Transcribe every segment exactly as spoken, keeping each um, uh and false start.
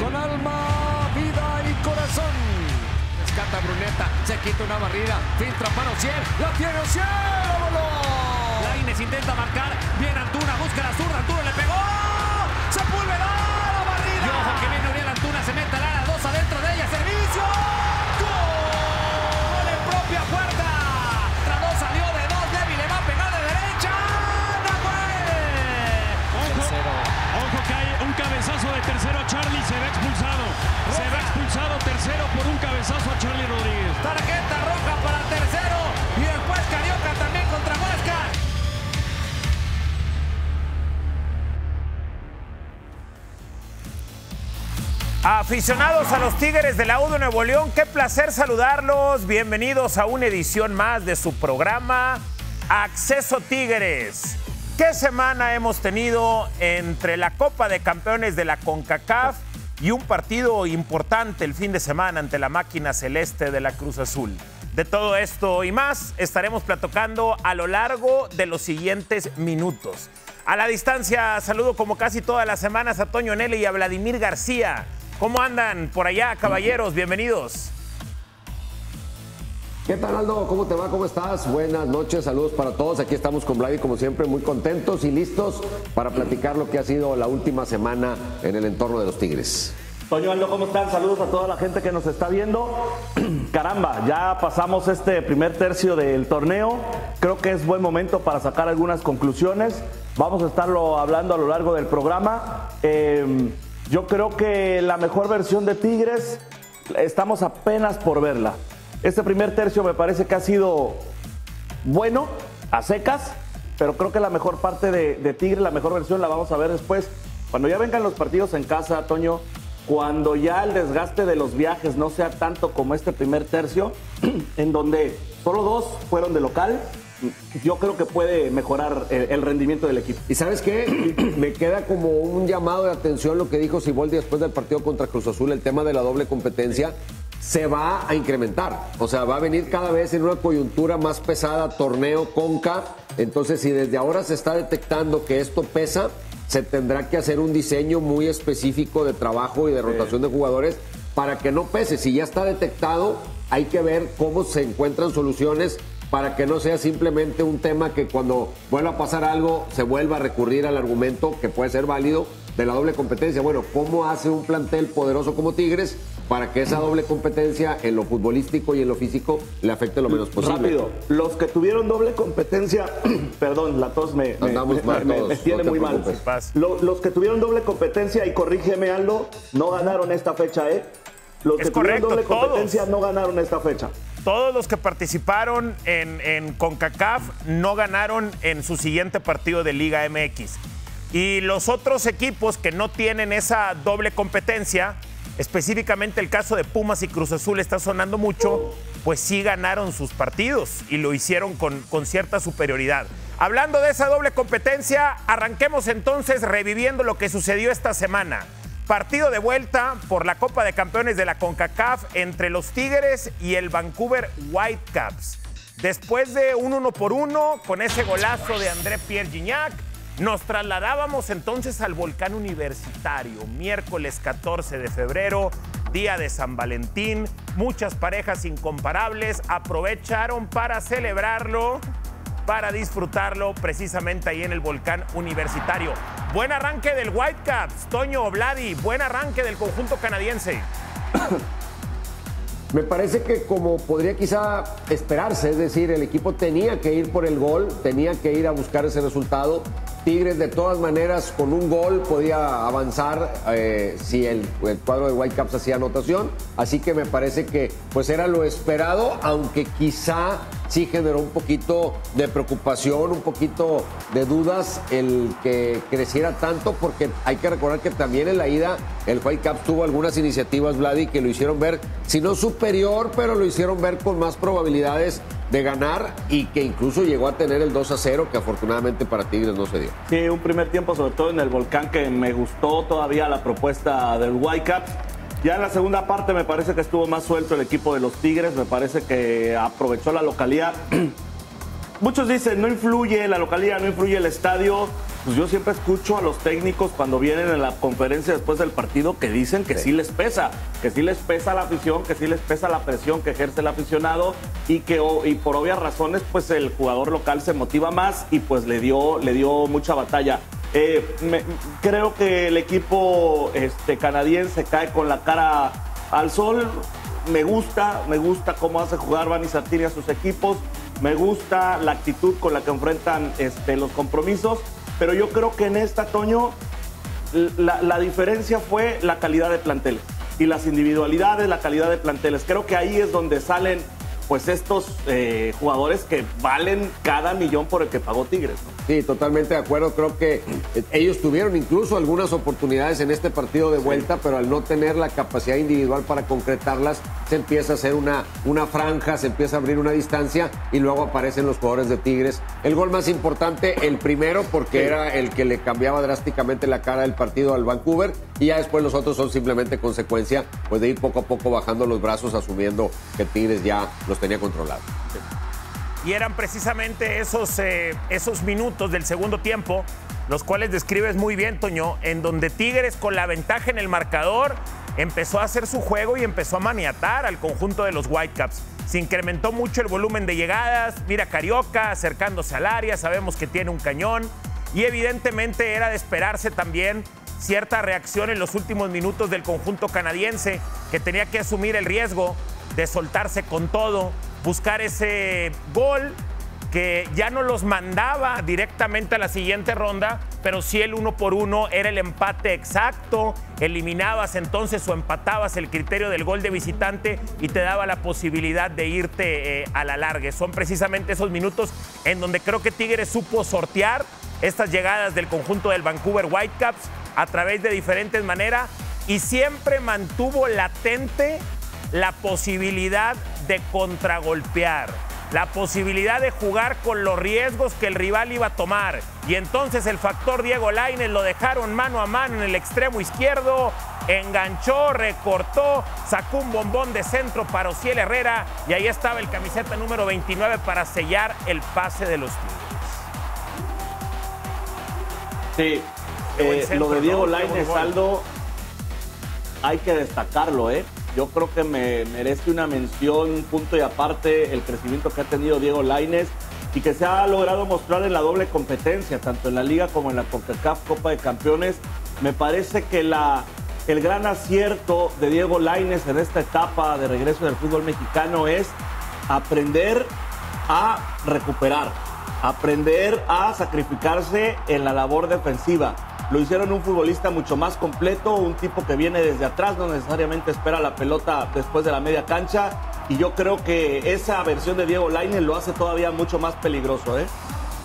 con alma, vida y corazón. Rescata Bruneta, se quita una barrida, filtra para Ociel, la tiene Ociel, ¡vámonos! Lainez intenta marcar, viene Antuna, busca la zurda, Antuna le pegó, Sepúlveda, la barrida. Y ojo que viene Uriel Antuna, se mete al área, dos adentro de ella, servicio, gol en propia puerta. Trabó salió de dos, Levi le va a pegar de derecha, Nahuel. Ojo, ojo que hay un cabezazo de tercero, Charlie se ve expulsado. Roja. Se ve expulsado tercero por un cabezazo a Charlie Rodríguez. Tarjeta roja para tercero y después Carioca también contra Huesca. Aficionados a los Tigres de la U de Nuevo León, qué placer saludarlos. Bienvenidos a una edición más de su programa Acceso Tigres. ¿Qué semana hemos tenido entre la Copa de Campeones de la CONCACAF y un partido importante el fin de semana ante la máquina celeste de la Cruz Azul? De todo esto y más estaremos platicando a lo largo de los siguientes minutos. A la distancia saludo como casi todas las semanas a Toño Nelly y a Vladimir García. ¿Cómo andan por allá, caballeros? Bienvenidos. ¿Qué tal, Aldo? ¿Cómo te va? ¿Cómo estás? Buenas noches, saludos para todos. Aquí estamos con Vladi, como siempre, muy contentos y listos para platicar lo que ha sido la última semana en el entorno de los Tigres. Toño, Aldo, ¿cómo están? Saludos a toda la gente que nos está viendo. Caramba, ya pasamos este primer tercio del torneo. Creo que es buen momento para sacar algunas conclusiones. Vamos a estarlo hablando a lo largo del programa. Eh, yo creo que la mejor versión de Tigres estamos apenas por verla. Este primer tercio me parece que ha sido bueno, a secas, pero creo que la mejor parte de, de Tigres, la mejor versión la vamos a ver después. Cuando ya vengan los partidos en casa, Toño, cuando ya el desgaste de los viajes no sea tanto como este primer tercio, en donde solo dos fueron de local, yo creo que puede mejorar el, el rendimiento del equipo. ¿Y sabes qué? Me queda como un llamado de atención lo que dijo Siboldi después del partido contra Cruz Azul, el tema de la doble competencia. Se va a incrementar, o sea, va a venir cada vez en una coyuntura más pesada, torneo, CONCA. Entonces, si desde ahora se está detectando que esto pesa, se tendrá que hacer un diseño muy específico de trabajo y de rotación de jugadores para que no pese. Si ya está detectado, hay que ver cómo se encuentran soluciones para que no sea simplemente un tema que cuando vuelva a pasar algo se vuelva a recurrir al argumento que puede ser válido de la doble competencia. Bueno, ¿cómo hace un plantel poderoso como Tigres para que esa doble competencia en lo futbolístico y en lo físico le afecte lo menos posible? Rápido, los que tuvieron doble competencia, perdón, la tos me, me, me, mal me, todos, me tiene no muy mal. Los, los que tuvieron doble competencia, y corrígeme Aldo, no ganaron esta fecha, ¿eh? Los Es que correcto, tuvieron doble todos. competencia no ganaron esta fecha. Todos los que participaron en, en CONCACAF no ganaron en su siguiente partido de Liga M X. Y los otros equipos que no tienen esa doble competencia, específicamente el caso de Pumas y Cruz Azul está sonando mucho, pues sí ganaron sus partidos y lo hicieron con, con cierta superioridad. Hablando de esa doble competencia, arranquemos entonces reviviendo lo que sucedió esta semana. Partido de vuelta por la Copa de Campeones de la CONCACAF entre los Tigres y el Vancouver Whitecaps. Después de un uno por uno, con ese golazo de André Pierre Gignac, nos trasladábamos entonces al Volcán Universitario, miércoles catorce de febrero, día de San Valentín. Muchas parejas incomparables aprovecharon para celebrarlo, para disfrutarlo precisamente ahí en el Volcán Universitario. Buen arranque del Whitecaps, Toño, Vladi, buen arranque del conjunto canadiense. Me parece que como podría quizá esperarse, es decir, el equipo tenía que ir por el gol, tenía que ir a buscar ese resultado. Tigres de todas maneras con un gol podía avanzar eh, si el, el cuadro de Whitecaps hacía anotación, así que me parece que pues era lo esperado, aunque quizá sí generó un poquito de preocupación, un poquito de dudas el que creciera tanto, porque hay que recordar que también en la ida el Whitecaps tuvo algunas iniciativas, Vladi, que lo hicieron ver, si no superior, pero lo hicieron ver con más probabilidades de ganar y que incluso llegó a tener el dos a cero, que afortunadamente para Tigres no se dio. Sí, un primer tiempo sobre todo en el Volcán que me gustó todavía la propuesta del Whitecaps. Ya en la segunda parte me parece que estuvo más suelto el equipo de los Tigres, me parece que aprovechó la localidad. Muchos dicen, no influye la localidad, no influye el estadio. pues yo siempre escucho a los técnicos cuando vienen en la conferencia después del partido que dicen que sí, sí les pesa, que sí les pesa la afición, que sí les pesa la presión que ejerce el aficionado y que y por obvias razones pues el jugador local se motiva más y pues le dio, le dio mucha batalla. Eh, me, creo que el equipo este, canadiense cae con la cara al sol. Me gusta, me gusta cómo hace jugar Vanni Sartini a sus equipos, me gusta la actitud con la que enfrentan este, los compromisos. Pero yo creo que en esta, Toño, la, la diferencia fue la calidad de planteles y las individualidades, la calidad de planteles. Creo que ahí es donde salen pues estos eh, jugadores que valen cada millón por el que pagó Tigres, ¿no? Sí, totalmente de acuerdo. Creo que ellos tuvieron incluso algunas oportunidades en este partido de vuelta, sí, pero al no tener la capacidad individual para concretarlas, se empieza a hacer una, una franja, se empieza a abrir una distancia y luego aparecen los jugadores de Tigres. El gol más importante, el primero, porque sí, era el que le cambiaba drásticamente la cara del partido al Vancouver, y ya después los otros son simplemente consecuencia pues, de ir poco a poco bajando los brazos, asumiendo que Tigres ya los tenía controlados. Sí. Y eran precisamente esos, eh, esos minutos del segundo tiempo, los cuales describes muy bien, Toño, en donde Tigres, con la ventaja en el marcador, empezó a hacer su juego y empezó a maniatar al conjunto de los Whitecaps. Se incrementó mucho el volumen de llegadas. Mira Carioca acercándose al área, sabemos que tiene un cañón. Y evidentemente era de esperarse también cierta reacción en los últimos minutos del conjunto canadiense, que tenía que asumir el riesgo de soltarse con todo, buscar ese gol que ya no los mandaba directamente a la siguiente ronda, pero sí el uno por uno era el empate exacto. Eliminabas entonces o empatabas el criterio del gol de visitante y te daba la posibilidad de irte eh, a la larga. Son precisamente esos minutos en donde creo que Tigres supo sortear estas llegadas del conjunto del Vancouver Whitecaps a través de diferentes maneras y siempre mantuvo latente la posibilidad de contragolpear, la posibilidad de jugar con los riesgos que el rival iba a tomar. Y entonces el factor Diego Lainez lo dejaron mano a mano en el extremo izquierdo, enganchó, recortó, sacó un bombón de centro para Ociel Herrera y ahí estaba el camiseta número veintinueve para sellar el pase de los Tigres. Sí, eh, centro, lo de Diego ¿no? Lainez, Aldo, hay que destacarlo, ¿eh? Yo creo que me merece una mención, punto y aparte, el crecimiento que ha tenido Diego Lainez y que se ha logrado mostrar en la doble competencia, tanto en la Liga como en la CONCACAF Copa de Campeones. Me parece que la, el gran acierto de Diego Lainez en esta etapa de regreso del fútbol mexicano es aprender a recuperar, aprender a sacrificarse en la labor defensiva. Lo hicieron un futbolista mucho más completo, un tipo que viene desde atrás, no necesariamente espera la pelota después de la media cancha. Y yo creo que esa versión de Diego Lainez lo hace todavía mucho más peligroso, ¿eh?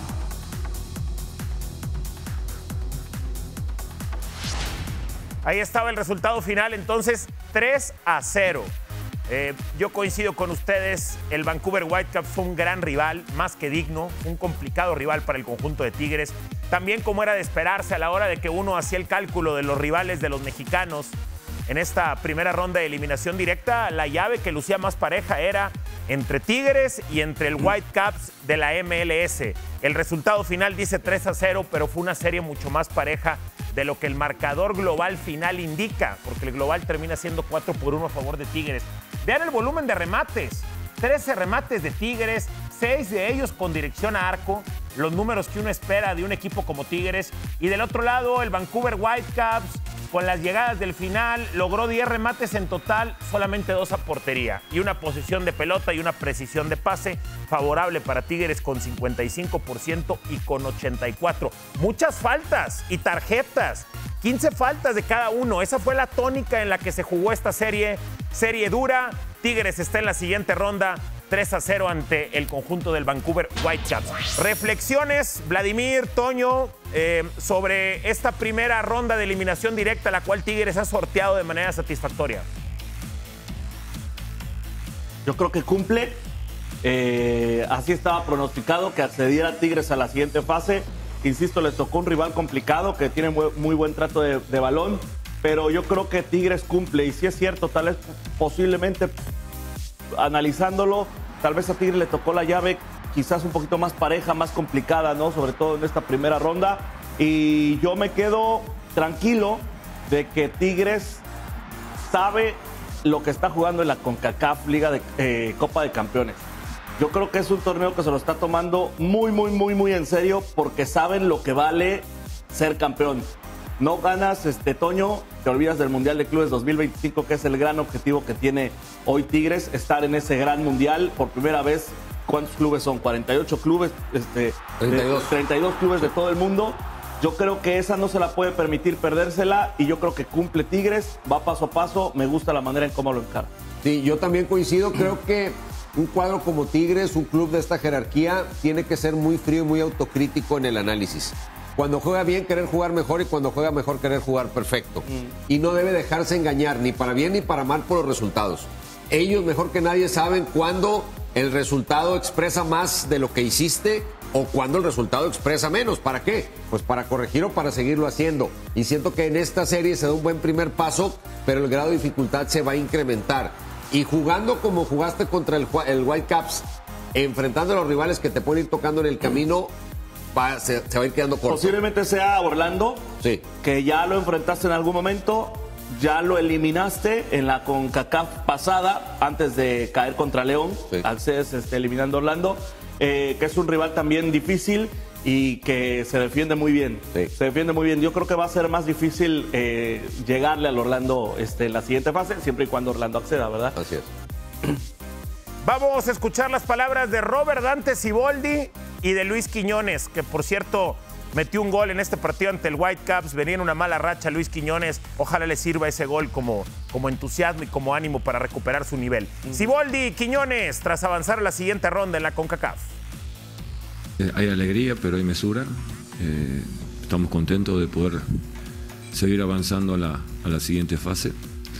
Ahí estaba el resultado final, entonces tres a cero. Eh, yo coincido con ustedes, el Vancouver Whitecaps fue un gran rival, más que digno, un complicado rival para el conjunto de Tigres. También como era de esperarse a la hora de que uno hacía el cálculo de los rivales de los mexicanos en esta primera ronda de eliminación directa, la llave que lucía más pareja era entre Tigres y entre el Whitecaps de la M L S. El resultado final dice tres a cero, pero fue una serie mucho más pareja de lo que el marcador global final indica, porque el global termina siendo cuatro por uno a favor de Tigres. Vean el volumen de remates, trece remates de Tigres, seis de ellos con dirección a arco, los números que uno espera de un equipo como Tigres. Y del otro lado, el Vancouver Whitecaps, con las llegadas del final, logró diez remates en total, solamente dos a portería. Y una posición de pelota y una precisión de pase favorable para Tigres con cincuenta y cinco por ciento y con ochenta y cuatro por ciento. Muchas faltas y tarjetas, quince faltas de cada uno. Esa fue la tónica en la que se jugó esta serie, serie dura. Tigres está en la siguiente ronda, tres a cero ante el conjunto del Vancouver Whitecaps. Reflexiones, Vladimir, Toño, eh, sobre esta primera ronda de eliminación directa, la cual Tigres ha sorteado de manera satisfactoria. Yo creo que cumple. Eh, así estaba pronosticado que accediera Tigres a la siguiente fase. Insisto, les tocó un rival complicado que tiene muy, muy buen trato de, de balón, pero yo creo que Tigres cumple. Y si es cierto, tal vez posiblemente analizándolo, tal vez a Tigres le tocó la llave quizás un poquito más pareja, más complicada, ¿no? Sobre todo en esta primera ronda. Y yo me quedo tranquilo de que Tigres sabe lo que está jugando en la CONCACAF Liga de eh, Copa de Campeones. Yo creo que es un torneo que se lo está tomando muy, muy, muy, muy en serio porque saben lo que vale ser campeón. No ganas, este Toño, te olvidas del Mundial de Clubes dos mil veinticinco, que es el gran objetivo que tiene hoy Tigres, estar en ese gran Mundial por primera vez. ¿Cuántos clubes son? cuarenta y ocho clubes, este, treinta y dos. De, treinta y dos clubes de todo el mundo. Yo creo que esa no se la puede permitir perdérsela y yo creo que cumple Tigres, va paso a paso, me gusta la manera en cómo lo encara. Sí, yo también coincido, creo que un cuadro como Tigres, un club de esta jerarquía, tiene que ser muy frío y muy autocrítico en el análisis. Cuando juega bien, querer jugar mejor y cuando juega mejor, querer jugar perfecto. Mm. Y no debe dejarse engañar, ni para bien ni para mal, por los resultados. Ellos, mejor que nadie, saben cuándo el resultado expresa más de lo que hiciste o cuando el resultado expresa menos. ¿Para qué? Pues para corregir o para seguirlo haciendo. Y siento que en esta serie se da un buen primer paso, pero el grado de dificultad se va a incrementar. Y jugando como jugaste contra el, el Whitecaps, enfrentando a los rivales que te pueden ir tocando en el camino, va, se, se va a ir quedando corto. Posiblemente sea Orlando, sí, que ya lo enfrentaste en algún momento, ya lo eliminaste en la CONCACAF pasada, antes de caer contra León, sí. Accedes este, eliminando a Orlando, eh, que es un rival también difícil y que se defiende muy bien. Sí. Se defiende muy bien. Yo creo que va a ser más difícil eh, llegarle al Orlando este, en la siguiente fase, siempre y cuando Orlando acceda, ¿verdad? Así es. Vamos a escuchar las palabras de Robert Dante Siboldi y de Luis Quiñones, que por cierto metió un gol en este partido ante el Whitecaps. Venía en una mala racha Luis Quiñones. Ojalá le sirva ese gol como, como entusiasmo y como ánimo para recuperar su nivel. Uh-huh. Siboldi y Quiñones, tras avanzar a la siguiente ronda en la CONCACAF. Eh, hay alegría, pero hay mesura. Eh, estamos contentos de poder seguir avanzando a la, a la siguiente fase.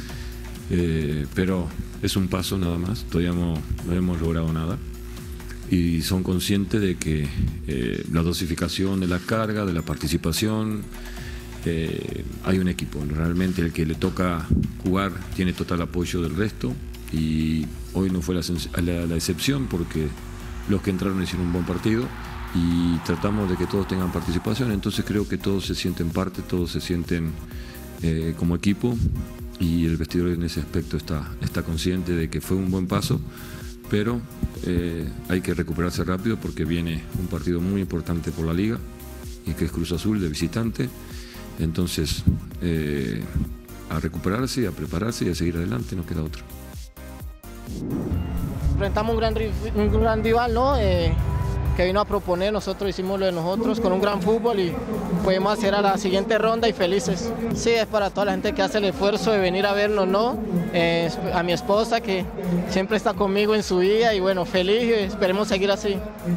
Eh, pero es un paso nada más. Todavía no, no hemos logrado nada. Y son conscientes de que eh, la dosificación de la carga, de la participación, eh, hay un equipo. Realmente el que le toca jugar tiene total apoyo del resto y hoy no fue la, la, la excepción porque los que entraron hicieron un buen partido y tratamos de que todos tengan participación. Entonces creo que todos se sienten parte, todos se sienten eh, como equipo y el vestidor en ese aspecto está, está consciente de que fue un buen paso. Pero eh, hay que recuperarse rápido porque viene un partido muy importante por la liga y que es Cruz Azul de visitante. Entonces, eh, a recuperarse, a prepararse y a seguir adelante, no queda otro. Enfrentamos un gran, un gran rival, ¿no? Eh, que vino a proponer, nosotros hicimos lo de nosotros con un gran fútbol y podemos hacer a la siguiente ronda y felices. Sí, es para toda la gente que hace el esfuerzo de venir a vernos, ¿no? Eh, a mi esposa que siempre está conmigo en su día y bueno, feliz y esperemos seguir así.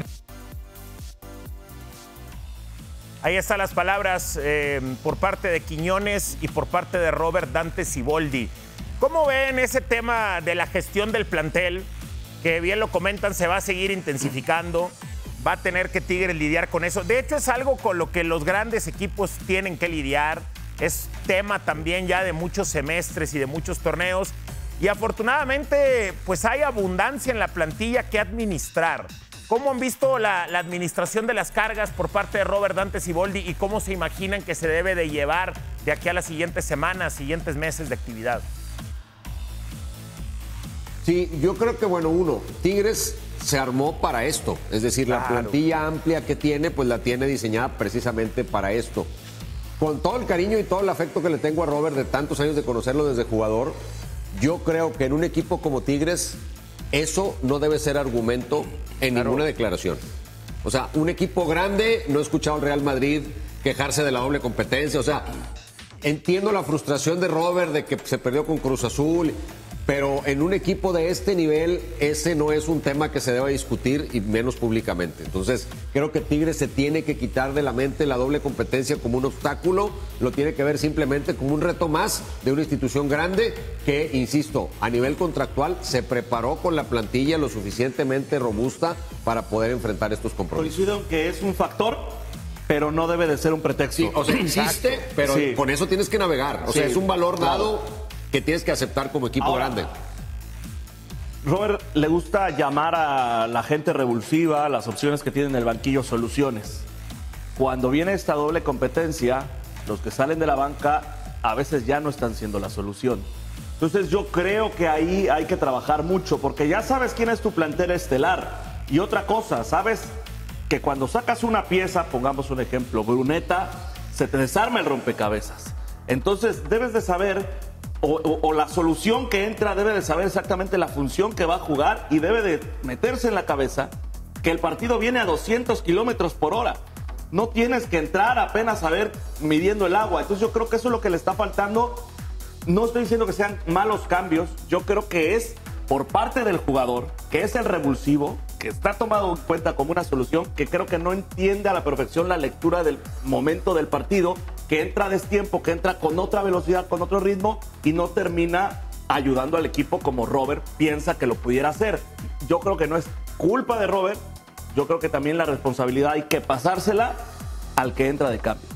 Ahí están las palabras eh, por parte de Quiñones y por parte de Robert Dante Siboldi. ¿Cómo ven ese tema de la gestión del plantel? Que bien lo comentan, se va a seguir intensificando. Va a tener que Tigres lidiar con eso. De hecho, es algo con lo que los grandes equipos tienen que lidiar. Es tema también ya de muchos semestres y de muchos torneos. Y afortunadamente, pues hay abundancia en la plantilla que administrar. ¿Cómo han visto la, la administración de las cargas por parte de Robert Dante Siboldi y cómo se imaginan que se debe de llevar de aquí a las siguientes semanas, siguientes meses de actividad? Sí, yo creo que, bueno, uno, Tigres se armó para esto. Es decir, claro, la plantilla amplia que tiene, pues la tiene diseñada precisamente para esto. Con todo el cariño y todo el afecto que le tengo a Robert de tantos años de conocerlo desde jugador, yo creo que en un equipo como Tigres, eso no debe ser argumento en claro. ninguna declaración. O sea, un equipo grande, no he escuchado al Real Madrid quejarse de la doble competencia. O sea, entiendo la frustración de Robert de que se perdió con Cruz Azul, pero en un equipo de este nivel, ese no es un tema que se deba discutir y menos públicamente. Entonces, creo que Tigres se tiene que quitar de la mente la doble competencia como un obstáculo, lo tiene que ver simplemente como un reto más de una institución grande que, insisto, a nivel contractual se preparó con la plantilla lo suficientemente robusta para poder enfrentar estos compromisos. Coincido en que es un factor, pero no debe de ser un pretexto. Sí, o sea, existe, pero sí. con eso tienes que navegar. O sí, sea, es un valor dado claro. que tienes que aceptar como equipo Ahora, grande. Robert le gusta llamar a la gente revulsiva, las opciones que tiene en el banquillo, soluciones. cuando viene esta doble competencia, los que salen de la banca a veces ya no están siendo la solución. Entonces yo creo que ahí hay que trabajar mucho, porque ya sabes quién es tu plantel estelar. Y otra cosa, sabes que cuando sacas una pieza, pongamos un ejemplo, Bruneta, se te desarma el rompecabezas. Entonces debes de saber, o, o, o la solución que entra debe de saber exactamente la función que va a jugar y debe de meterse en la cabeza que el partido viene a doscientos kilómetros por hora. No tienes que entrar apenas a ver midiendo el agua. Entonces yo creo que eso es lo que le está faltando. No estoy diciendo que sean malos cambios, yo creo que es por parte del jugador, que es el revulsivo, que está tomado en cuenta como una solución, que creo que no entiende a la perfección la lectura del momento del partido, que entra a destiempo, que entra con otra velocidad, con otro ritmo y no termina ayudando al equipo como Robert piensa que lo pudiera hacer. Yo creo que no es culpa de Robert, yo creo que también la responsabilidad hay que pasársela al que entra de cambio.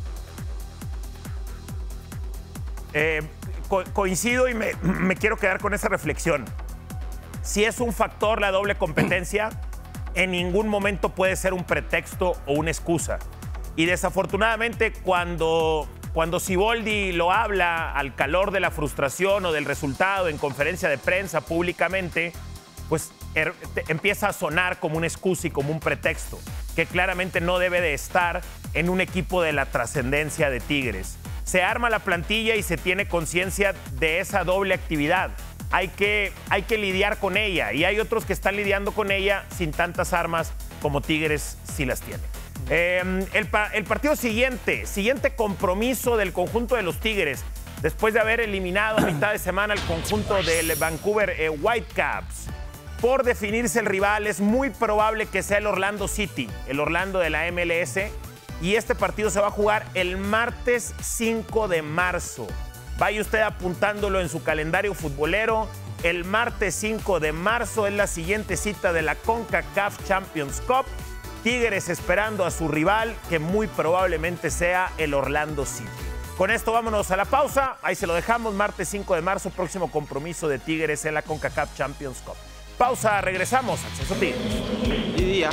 Eh, co coincido y me, me quiero quedar con esa reflexión. Si es un factor la doble competencia, en ningún momento puede ser un pretexto o una excusa. Y desafortunadamente cuando, cuando Siboldi lo habla al calor de la frustración o del resultado en conferencia de prensa públicamente, pues er, empieza a sonar como una excusa y como un pretexto, que claramente no debe de estar en un equipo de la trascendencia de Tigres. Se arma la plantilla y se tiene conciencia de esa doble actividad. Hay que, hay que lidiar con ella y hay otros que están lidiando con ella sin tantas armas como Tigres sí las tiene. Eh, el, el partido siguiente, siguiente compromiso del conjunto de los Tigres, después de haber eliminado a mitad de semana al conjunto del Vancouver eh, Whitecaps. Por definirse el rival, es muy probable que sea el Orlando City, el Orlando de la M L S, y este partido se va a jugar el martes cinco de marzo. Vaya usted apuntándolo en su calendario futbolero. El martes cinco de marzo es la siguiente cita de la CONCACAF Champions Cup. Tigres esperando a su rival, que muy probablemente sea el Orlando City. Con esto vámonos a la pausa. Ahí se lo dejamos, martes cinco de marzo, próximo compromiso de Tigres en la CONCACAF Champions Cup. Pausa, regresamos. Acceso Tigres. Día.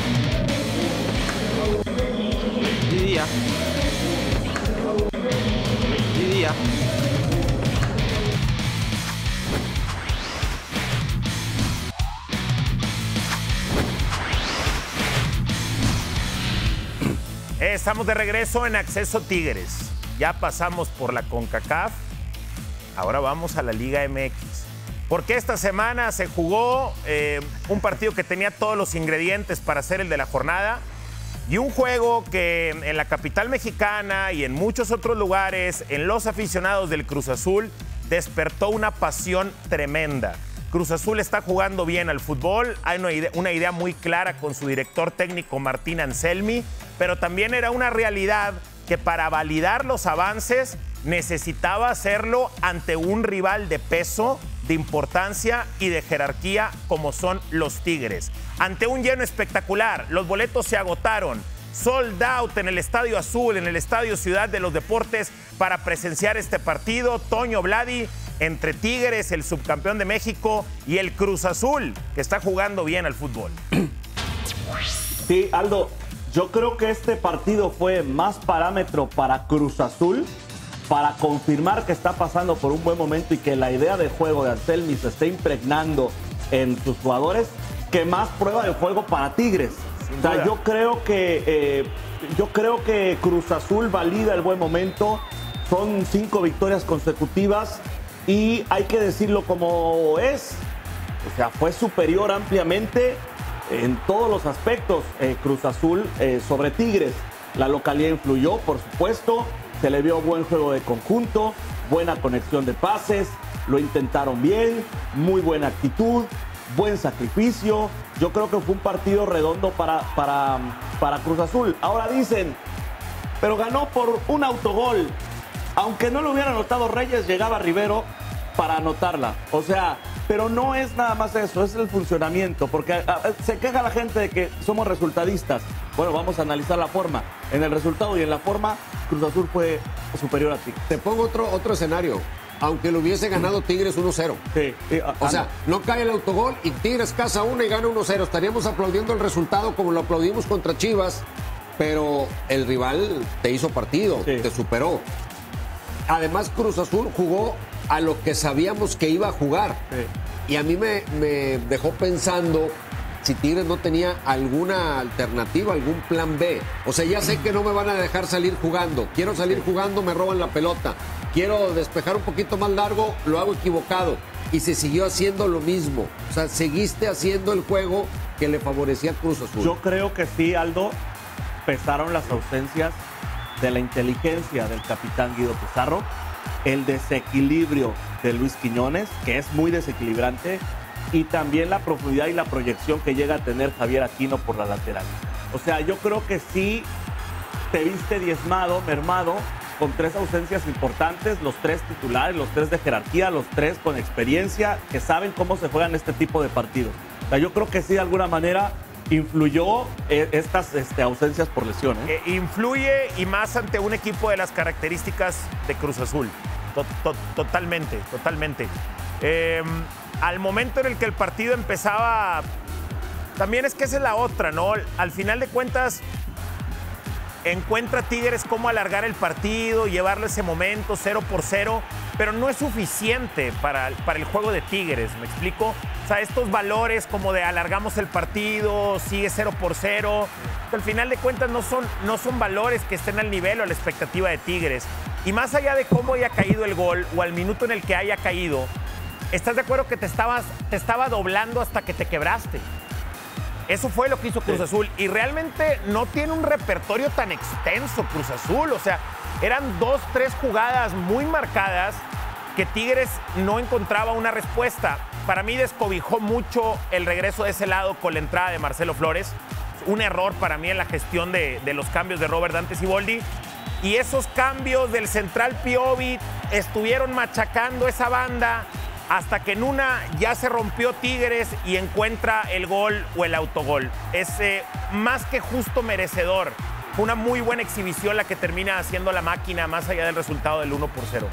Día. Día. Estamos de regreso en Acceso Tigres. Ya pasamos por la CONCACAF. Ahora vamos a la Liga M X. Porque esta semana se jugó eh, un partido que tenía todos los ingredientes para ser el de la jornada. Y un juego que en la capital mexicana y en muchos otros lugares, en los aficionados del Cruz Azul, despertó una pasión tremenda. Cruz Azul está jugando bien al fútbol, hay una idea, una idea muy clara con su director técnico Martín Anselmi, pero también era una realidad que para validar los avances necesitaba hacerlo ante un rival de peso, de importancia y de jerarquía como son los Tigres. Ante un lleno espectacular, los boletos se agotaron, sold out en el Estadio Azul, en el Estadio Ciudad de los Deportes para presenciar este partido. Toño Vladi, entre Tigres, el subcampeón de México, y el Cruz Azul, que está jugando bien al fútbol. Sí, Aldo, yo creo que este partido fue más parámetro para Cruz Azul, para confirmar que está pasando por un buen momento y que la idea de juego de Anselmi se está impregnando en sus jugadores, que más prueba de juego para Tigres. O sea, yo creo que eh, yo creo que Cruz Azul valida el buen momento. Son cinco victorias consecutivas y hay que decirlo como es. O sea, fue superior ampliamente en todos los aspectos eh, Cruz Azul eh, sobre Tigres. La localidad influyó, por supuesto. Se le vio buen juego de conjunto, buena conexión de pases, lo intentaron bien, muy buena actitud, buen sacrificio. Yo creo que fue un partido redondo para, para, para Cruz Azul. Ahora dicen, pero ganó por un autogol. Aunque no lo hubiera anotado Reyes, llegaba Rivero para anotarla. O sea, pero no es nada más eso, es el funcionamiento. Porque a, a, se queja la gente de que somos resultadistas. Bueno, vamos a analizar la forma. En el resultado y en la forma, Cruz Azul fue superior a Tigres. Te pongo otro, otro escenario. Aunque lo hubiese ganado Tigres uno cero. Sí. sí o sea, no cae el autogol y Tigres caza uno y gana uno cero. Estaríamos aplaudiendo el resultado como lo aplaudimos contra Chivas pero el rival te hizo partido, Sí. te superó. Además, Cruz Azul jugó a lo que sabíamos que iba a jugar. Sí. Y a mí me, me dejó pensando si Tigres no tenía alguna alternativa, algún plan B. O sea, ya sé que no me van a dejar salir jugando. Quiero salir jugando, me roban la pelota. Quiero despejar un poquito más largo, lo hago equivocado. Y se siguió haciendo lo mismo. O sea, seguiste haciendo el juego que le favorecía a Cruz Azul. Yo creo que sí, Aldo, pesaron las ausencias de la inteligencia del capitán Guido Pizarro, el desequilibrio de Luis Quiñones, que es muy desequilibrante, y también la profundidad y la proyección que llega a tener Javier Aquino por la lateral. O sea, yo creo que sí te viste diezmado, mermado, con tres ausencias importantes, los tres titulares, los tres de jerarquía, los tres con experiencia, que saben cómo se juegan este tipo de partidos. O sea, yo creo que sí, de alguna manera, influyó eh, estas este, ausencias por lesión. ¿eh? Eh, influye y más ante un equipo de las características de Cruz Azul. To- to- totalmente, totalmente. Eh, al momento en el que el partido empezaba, también es que esa es la otra, ¿no? Al final de cuentas, encuentra Tigres cómo alargar el partido, llevarle ese momento cero por cero, pero no es suficiente para, para el juego de Tigres, ¿me explico? O sea, estos valores como de alargamos el partido, sigue cero por cero, al final de cuentas no son, no son valores que estén al nivel o a la expectativa de Tigres. Y más allá de cómo haya caído el gol o al minuto en el que haya caído, ¿estás de acuerdo que te, estabas, te estaba doblando hasta que te quebraste? Eso fue lo que hizo Cruz Azul. Y realmente no tiene un repertorio tan extenso Cruz Azul. O sea, eran dos, tres jugadas muy marcadas que Tigres no encontraba una respuesta. Para mí descobijó mucho el regreso de ese lado con la entrada de Marcelo Flores. Un error para mí en la gestión de, de los cambios de Robert Dante Siboldi. Y esos cambios del central Piovi estuvieron machacando esa banda hasta que en una ya se rompió Tigres y encuentra el gol o el autogol. Es eh, más que justo merecedor. Fue una muy buena exhibición la que termina haciendo la máquina más allá del resultado del uno por cero.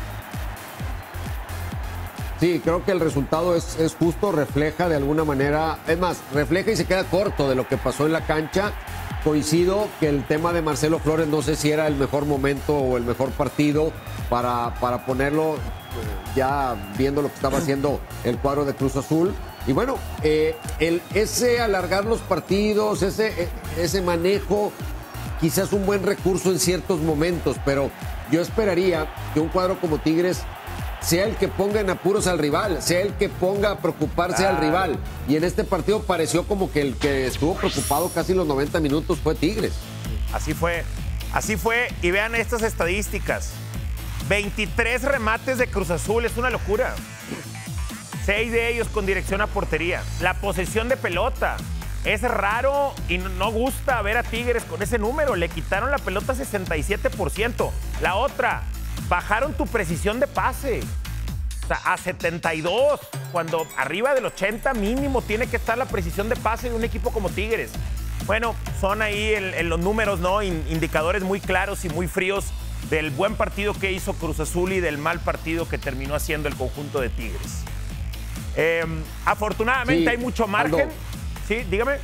Sí, creo que el resultado es, es justo, refleja de alguna manera, es más, refleja y se queda corto de lo que pasó en la cancha. Coincido que el tema de Marcelo Flores no sé si era el mejor momento o el mejor partido para, para ponerlo, ya viendo lo que estaba haciendo el cuadro de Cruz Azul. Y bueno, eh, el, ese alargar los partidos, ese, ese manejo, quizás un buen recurso en ciertos momentos, pero yo esperaría que un cuadro como Tigres sea el que ponga en apuros al rival, sea el que ponga a preocuparse claro. al rival. Y en este partido pareció como que el que estuvo preocupado casi los noventa minutos fue Tigres. Así fue, así fue. Y vean estas estadísticas. veintitrés remates de Cruz Azul, es una locura. Seis de ellos con dirección a portería. La posesión de pelota. Es raro y no gusta ver a Tigres con ese número. Le quitaron la pelota sesenta y siete por ciento. La otra, bajaron tu precisión de pase. O sea, a setenta y dos, cuando arriba del ochenta mínimo tiene que estar la precisión de pase de un equipo como Tigres. Bueno, son ahí en, en los números, ¿no? Indicadores muy claros y muy fríos del buen partido que hizo Cruz Azul y del mal partido que terminó haciendo el conjunto de Tigres. Eh, afortunadamente sí, hay mucho margen. Aldo. Sí, dígame.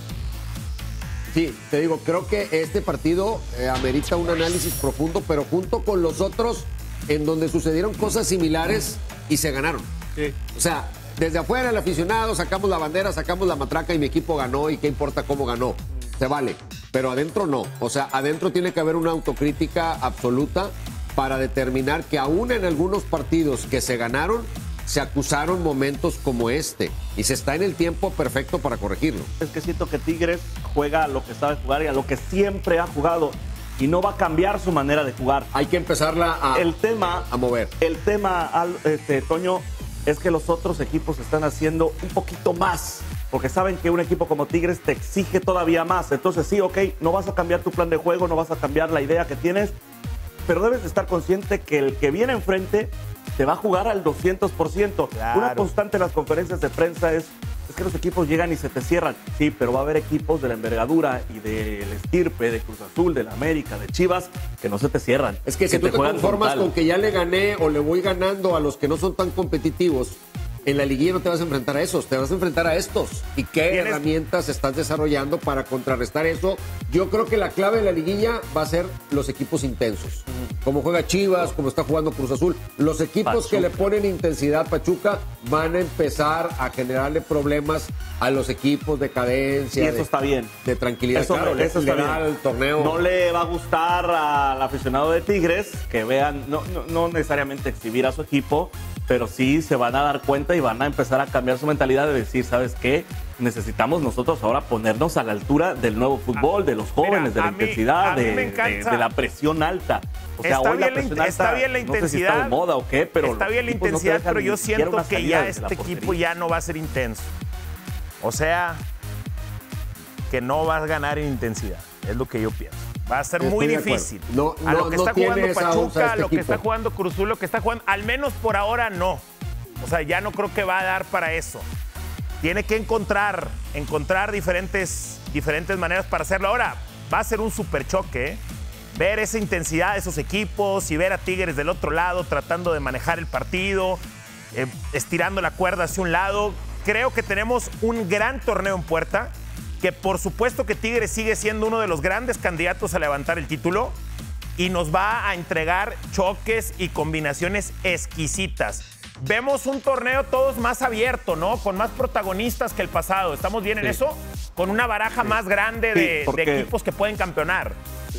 Sí, te digo, creo que este partido eh, amerita un análisis profundo, pero junto con los otros en donde sucedieron cosas similares y se ganaron. Sí. O sea, desde afuera el aficionado, sacamos la bandera, sacamos la matraca y mi equipo ganó y qué importa cómo ganó. Se vale, pero adentro no. O sea, adentro tiene que haber una autocrítica absoluta para determinar que aún en algunos partidos que se ganaron, se acusaron momentos como este y se está en el tiempo perfecto para corregirlo. Es que siento que Tigres juega a lo que sabe jugar y a lo que siempre ha jugado y no va a cambiar su manera de jugar. Hay que empezarla a, el tema, a mover. El tema, este, Toño, es que los otros equipos están haciendo un poquito más porque saben que un equipo como Tigres te exige todavía más. Entonces sí, ok, no vas a cambiar tu plan de juego, no vas a cambiar la idea que tienes, pero debes estar consciente que el que viene enfrente te va a jugar al doscientos por ciento. Claro. Una constante en las conferencias de prensa es, es que los equipos llegan y se te cierran. Sí, pero va a haber equipos de la envergadura y del estirpe, de Cruz Azul, de la América, de Chivas, que no se te cierran. Es que si tú te, te conformas con que ya le gané o le voy ganando a los que no son tan competitivos, En la liguilla no te vas a enfrentar a esos, te vas a enfrentar a estos. ¿Y qué ¿Tienes? herramientas estás desarrollando para contrarrestar eso? Yo creo que la clave de la liguilla va a ser los equipos intensos. Como juega Chivas, como está jugando Cruz Azul. Los equipos Pachuca. que le ponen intensidad a Pachuca van a empezar a generarle problemas a los equipos de cadencia. Y eso de, está bien. De tranquilidad. Eso, claro, eso le está da bien. al torneo. No le va a gustar al aficionado de Tigres que vean, no, no, no necesariamente exhibir a su equipo, pero sí se van a dar cuenta y van a empezar a cambiar su mentalidad de decir, ¿sabes qué? Necesitamos nosotros ahora ponernos a la altura del nuevo fútbol, de los jóvenes, Mira, de la a mí- intensidad, a mí de, me de- encanta. de la presión alta. O sea, Está hoy la bien la presión in- alta, está bien la no sé si está intensidad, de moda o qué, pero está los bien la equipos no te intensidad, dejan pero yo ni siquiera siento una que salida ya desde la este equipo portería. ya no va a ser intenso. O sea, que no va a ganar en intensidad. Es lo que yo pienso. Va a ser Estoy muy de acuerdo. difícil. No, a no- lo que no está tiene jugando esa onza Pachuca, este lo que equipo. está jugando Cruz Azul, lo que está jugando, al menos por ahora no. O sea, ya no creo que va a dar para eso. Tiene que encontrar, encontrar diferentes, diferentes maneras para hacerlo. Ahora, va a ser un super choque, ¿eh? Ver esa intensidad de esos equipos y ver a Tigres del otro lado tratando de manejar el partido, eh, estirando la cuerda hacia un lado. Creo que tenemos un gran torneo en puerta, que por supuesto que Tigres sigue siendo uno de los grandes candidatos a levantar el título y nos va a entregar choques y combinaciones exquisitas. Vemos un torneo todos más abierto, ¿no? Con más protagonistas que el pasado. ¿Estamos bien en Sí. eso? Con una baraja más grande Sí, de, de porque- equipos que pueden campeonar.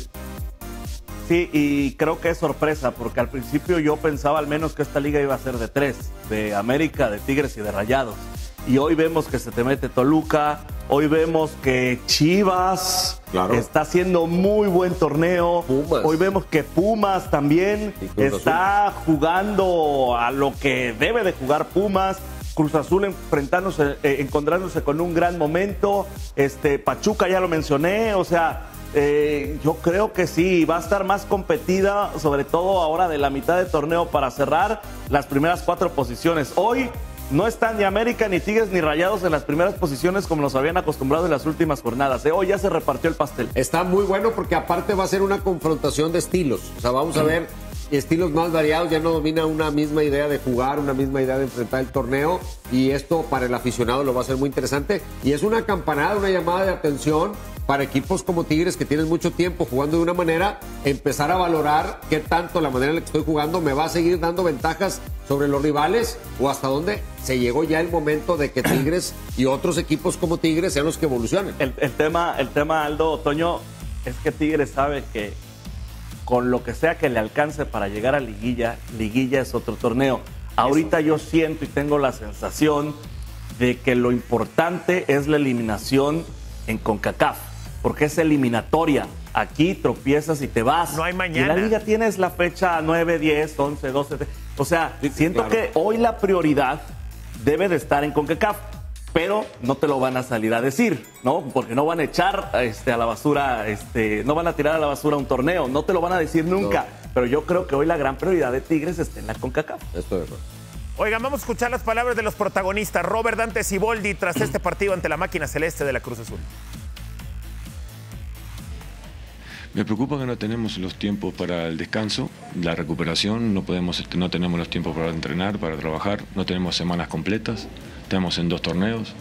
Sí, y creo que es sorpresa, porque al principio yo pensaba al menos que esta liga iba a ser de tres, de América, de Tigres y de Rayados. Y hoy vemos que se te mete Toluca, hoy vemos que Chivas Claro. está haciendo muy buen torneo, Pumas. hoy vemos que Pumas también Y Cruz está jugando a lo que debe de jugar Pumas. Cruz Azul enfrentándose, eh, encontrándose con un gran momento, este Pachuca ya lo mencioné, o sea, eh, yo creo que sí, va a estar más competida, sobre todo ahora de la mitad del torneo para cerrar las primeras cuatro posiciones. Hoy no están ni América, ni Tigres, ni Rayados en las primeras posiciones como nos habían acostumbrado en las últimas jornadas. ¿eh? Hoy ya se repartió el pastel. Está muy bueno porque aparte va a ser una confrontación de estilos. O sea, vamos a ver estilos más variados, ya no domina una misma idea de jugar, una misma idea de enfrentar el torneo, y esto para el aficionado lo va a ser muy interesante. Y es una campanada, una llamada de atención para equipos como Tigres que tienen mucho tiempo jugando de una manera, empezar a valorar qué tanto la manera en la que estoy jugando me va a seguir dando ventajas sobre los rivales, o hasta dónde se llegó ya el momento de que Tigres y otros equipos como Tigres sean los que evolucionen. El, el tema, el tema, Aldo, Toño, es que Tigres sabe que con lo que sea que le alcance para llegar a liguilla, liguilla es otro torneo. Ahorita yo siento y tengo la sensación de que lo importante es la eliminación en CONCACAF, porque es eliminatoria. Aquí tropiezas y te vas. No hay mañana. Y en la liga tienes la fecha nueve, diez, once, doce. O sea, siento claro. que hoy la prioridad debe de estar en CONCACAF, pero no te lo van a salir a decir, ¿no? Porque no van a echar este, a la basura, este, no van a tirar a la basura un torneo, no te lo van a decir nunca. No. Pero yo creo que hoy la gran prioridad de Tigres está en la CONCACAF. Esto de acuerdo. Oigan, vamos a escuchar las palabras de los protagonistas. Robert Dante Siboldi tras este partido ante la máquina celeste de la Cruz Azul. Me preocupa que no tenemos los tiempos para el descanso, la recuperación, no podemos, no tenemos los tiempos para entrenar, para trabajar, no tenemos semanas completas, estamos en dos torneos,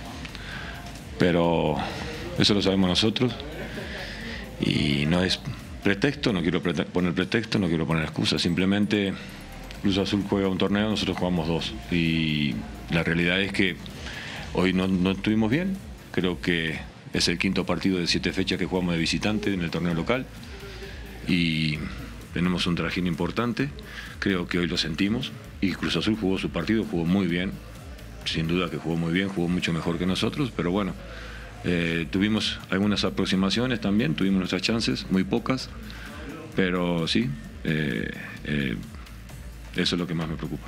pero eso lo sabemos nosotros y no es pretexto, no quiero prete- poner pretexto, no quiero poner excusas, simplemente Cruz Azul juega un torneo, nosotros jugamos dos y la realidad es que hoy no, no estuvimos bien, creo que es el quinto partido de siete fechas que jugamos de visitante en el torneo local y tenemos un trajín importante, creo que hoy lo sentimos y Cruz Azul jugó su partido, jugó muy bien, sin duda que jugó muy bien, jugó mucho mejor que nosotros, pero bueno, eh, tuvimos algunas aproximaciones también, tuvimos nuestras chances, muy pocas, pero sí, eh, eh, eso es lo que más me preocupa.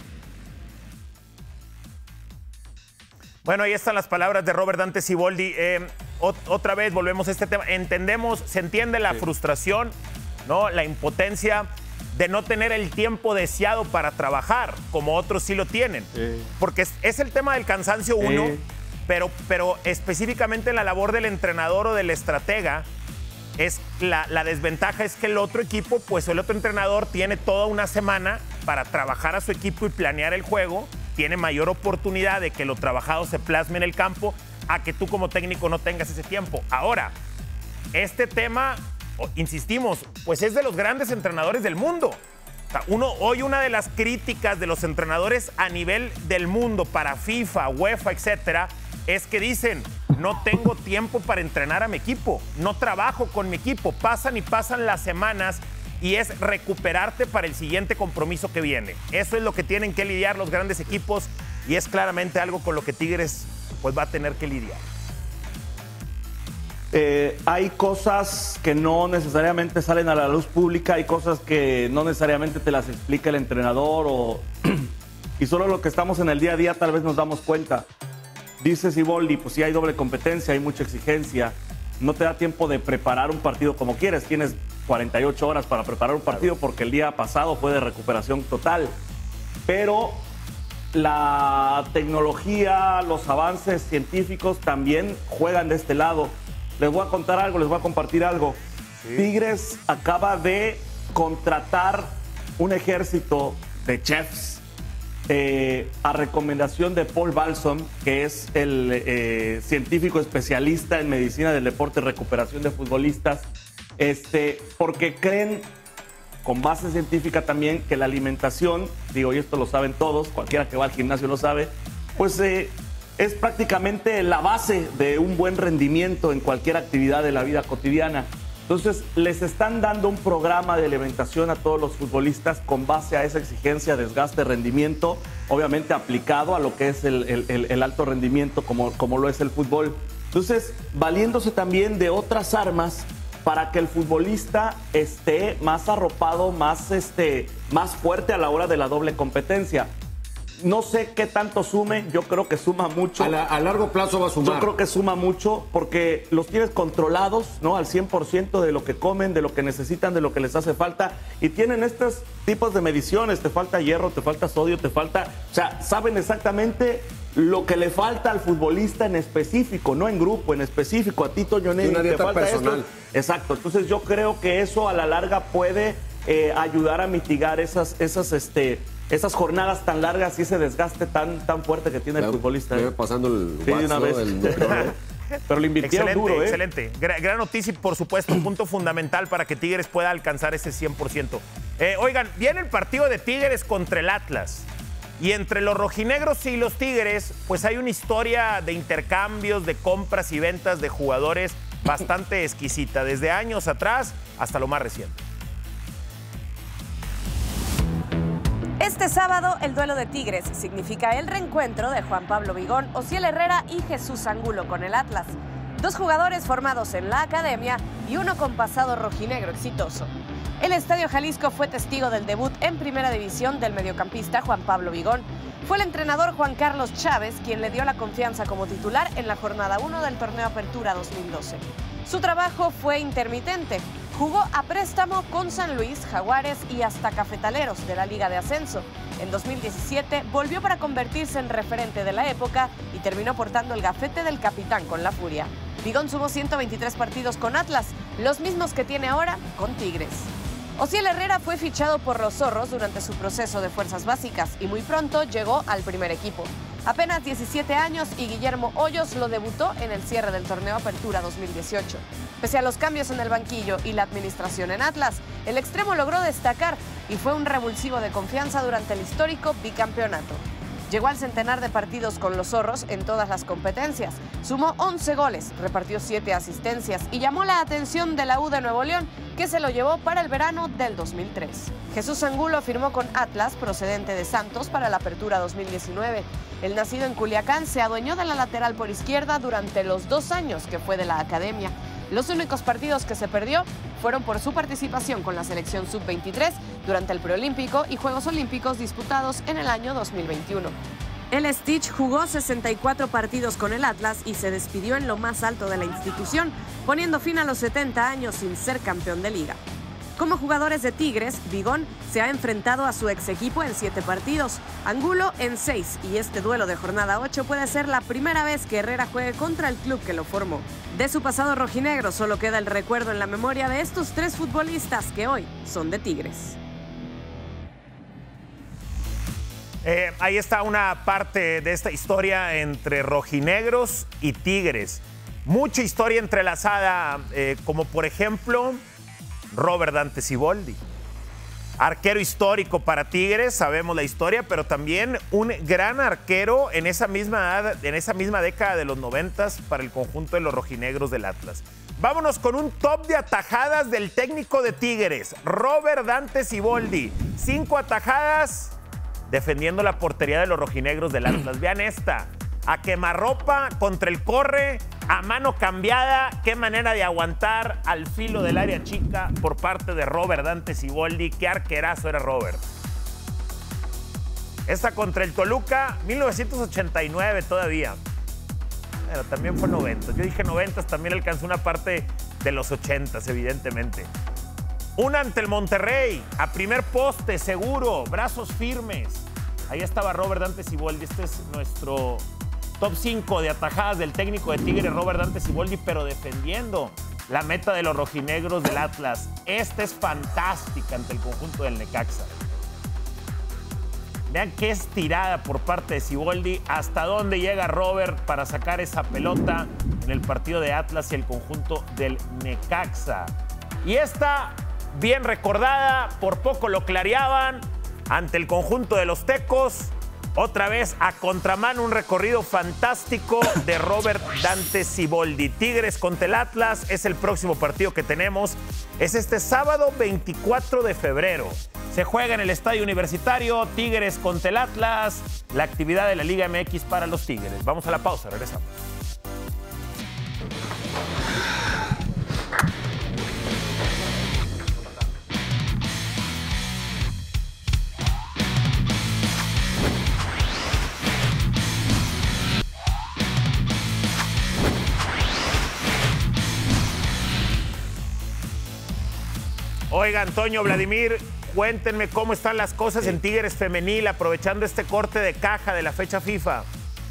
Bueno, ahí están las palabras de Robert Dante Siboldi. Eh, ot- otra vez volvemos a este tema. Entendemos, se entiende la frustración, ¿no? La impotencia de no tener el tiempo deseado para trabajar, como otros sí lo tienen. Sí. Porque es, es el tema del cansancio uno, Sí. pero, pero específicamente en la labor del entrenador o del estratega, es la, la desventaja es que el otro equipo, pues el otro entrenador tiene toda una semana para trabajar a su equipo y planear el juego, tiene mayor oportunidad de que lo trabajado se plasme en el campo a que tú como técnico no tengas ese tiempo. Ahora, este tema, insistimos, pues es de los grandes entrenadores del mundo. O sea, uno, hoy una de las críticas de los entrenadores a nivel del mundo para FIFA, UEFA, etcétera, es que dicen, no tengo tiempo para entrenar a mi equipo, no trabajo con mi equipo, pasan y pasan las semanas y es recuperarte para el siguiente compromiso que viene. Eso es lo que tienen que lidiar los grandes equipos y es claramente algo con lo que Tigres pues va a tener que lidiar. Eh, hay cosas que no necesariamente salen a la luz pública, hay cosas que no necesariamente te las explica el entrenador o y solo lo que estamos en el día a día tal vez nos damos cuenta. Dice Siboldi, pues sí hay doble competencia, hay mucha exigencia, no te da tiempo de preparar un partido como quieres, tienes cuarenta y ocho horas para preparar un partido porque el día pasado fue de recuperación total, pero la tecnología, los avances científicos también juegan de este lado. Les voy a contar algo, les voy a compartir algo. Sí. Tigres acaba de contratar un ejército de chefs eh, a recomendación de Paul Balsom, que es el eh, científico especialista en medicina del deporte y recuperación de futbolistas, este, porque creen, con base científica también, que la alimentación, digo, y esto lo saben todos, cualquiera que va al gimnasio lo sabe, pues eh, es prácticamente la base de un buen rendimiento en cualquier actividad de la vida cotidiana. Entonces, les están dando un programa de alimentación a todos los futbolistas con base a esa exigencia, desgaste, rendimiento, obviamente aplicado a lo que es el, el, el alto rendimiento como, como lo es el fútbol. Entonces, valiéndose también de otras armas para que el futbolista esté más arropado, más, este, más fuerte a la hora de la doble competencia. No sé qué tanto sume, yo creo que suma mucho. A, la, a largo plazo va a sumar. Yo creo que suma mucho porque los tienes controlados, ¿no? Al cien por ciento de lo que comen, de lo que necesitan, de lo que les hace falta. Y tienen estos tipos de mediciones, te falta hierro, te falta sodio, te falta... O sea, saben exactamente lo que le falta al futbolista en específico, no en grupo, en específico. A ti, Toño Neri, te falta personal. Esto. Exacto, entonces yo creo que eso a la larga puede eh, ayudar a mitigar esas... esas este, esas jornadas tan largas y ese desgaste tan, tan fuerte que tiene el futbolista. Me pasando el sí, WhatsApp, una vez. El... Pero lo invirtieron excelente, duro, ¿eh? Excelente. Gran, gran noticia y, por supuesto, un punto fundamental para que Tigres pueda alcanzar ese cien por ciento. Eh, oigan, viene el partido de Tigres contra el Atlas. Y entre los rojinegros y los Tigres, pues hay una historia de intercambios, de compras y ventas de jugadores bastante exquisita, desde años atrás hasta lo más reciente. Este sábado, el duelo de Tigres significa el reencuentro de Juan Pablo Vigón, Osiel Herrera y Jesús Angulo con el Atlas. Dos jugadores formados en la academia y uno con pasado rojinegro exitoso. El Estadio Jalisco fue testigo del debut en Primera División del mediocampista Juan Pablo Vigón. Fue el entrenador Juan Carlos Chávez quien le dio la confianza como titular en la jornada uno del Torneo Apertura dos mil doce. Su trabajo fue intermitente. Jugó a préstamo con San Luis, Jaguares y hasta Cafetaleros de la Liga de Ascenso. En dos mil diecisiete volvió para convertirse en referente de la época y terminó portando el gafete del capitán con la Furia. Vigón sumó ciento veintitrés partidos con Atlas, los mismos que tiene ahora con Tigres. Osiel Herrera fue fichado por los Zorros durante su proceso de fuerzas básicas y muy pronto llegó al primer equipo. Apenas diecisiete años y Guillermo Hoyos lo debutó en el cierre del Torneo Apertura dos mil dieciocho. Pese a los cambios en el banquillo y la administración en Atlas, el extremo logró destacar y fue un revulsivo de confianza durante el histórico bicampeonato. Llegó al centenar de partidos con los Zorros en todas las competencias. Sumó once goles, repartió siete asistencias y llamó la atención de la U de Nuevo León, que se lo llevó para el verano del dos mil tres. Jesús Angulo firmó con Atlas, procedente de Santos, para la Apertura dos mil diecinueve. El nacido en Culiacán se adueñó de la lateral por izquierda durante los dos años que fue de la academia. Los únicos partidos que se perdió fueron por su participación con la selección sub veintitrés durante el preolímpico y Juegos Olímpicos disputados en el año dos mil veintiuno. El Stitch jugó sesenta y cuatro partidos con el Atlas y se despidió en lo más alto de la institución, poniendo fin a los setenta años sin ser campeón de liga. Como jugadores de Tigres, Vigón se ha enfrentado a su ex equipo en siete partidos, Angulo en seis, y este duelo de jornada ocho puede ser la primera vez que Herrera juegue contra el club que lo formó. De su pasado rojinegro solo queda el recuerdo en la memoria de estos tres futbolistas que hoy son de Tigres. Eh, ahí está una parte de esta historia entre rojinegros y Tigres. Mucha historia entrelazada, eh, como por ejemplo Robert Dante Siboldi. Arquero histórico para Tigres, sabemos la historia, pero también un gran arquero en esa misma, en esa misma década de los noventas para el conjunto de los rojinegros del Atlas. Vámonos con un top de atajadas del técnico de Tigres, Robert Dante Siboldi. Cinco atajadas defendiendo la portería de los rojinegros del Atlas. Vean esta, a quemarropa contra el corre, a mano cambiada. Qué manera de aguantar al filo del área chica por parte de Robert Dante Siboldi. Qué arquerazo era Robert. Esta contra el Toluca, mil novecientos ochenta y nueve todavía. Pero también fue noventa. Yo dije noventas, también alcanzó una parte de los ochentas, evidentemente. Una ante el Monterrey, a primer poste, seguro, brazos firmes. Ahí estaba Robert Dante Siboldi. Este es nuestro top cinco de atajadas del técnico de Tigres, Robert Dante Siboldi, pero defendiendo la meta de los rojinegros del Atlas. Esta es fantástica ante el conjunto del Necaxa. Vean qué estirada por parte de Siboldi. Hasta dónde llega Robert para sacar esa pelota en el partido de Atlas y el conjunto del Necaxa. Y esta, bien recordada, por poco lo clareaban ante el conjunto de los Tecos. Otra vez a contramano, un recorrido fantástico de Robert Dante Siboldi. Tigres contra el Atlas es el próximo partido que tenemos. Es este sábado veinticuatro de febrero. Se juega en el Estadio Universitario, Tigres contra el Atlas. La actividad de la Liga M X para los Tigres. Vamos a la pausa, regresamos. Oiga, Antonio, Vladimir, cuéntenme cómo están las cosas en Tigres Femenil, aprovechando este corte de caja de la fecha FIFA.